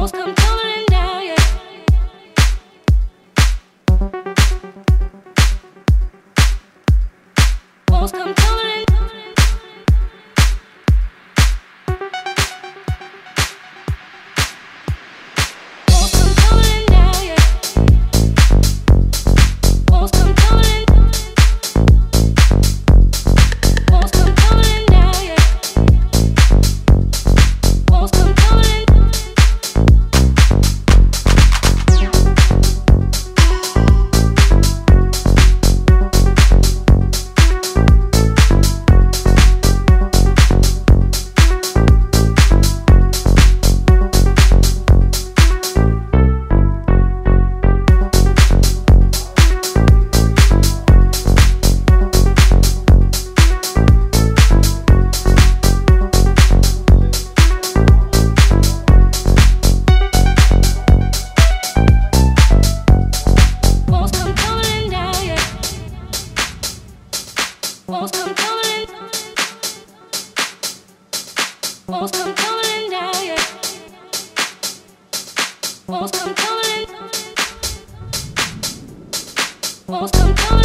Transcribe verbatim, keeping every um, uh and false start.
Walls come tumbling down, yeah. Walls come tumbling. Walls come tumbling down, yeah. Walls come tumbling. Walls come tumbling down, yeah. Walls come tumbling. Walls come tumbling down, yeah. Walls come tumbling. Walls come tumbling down, yeah. Walls come tumbling. Walls come tumbling.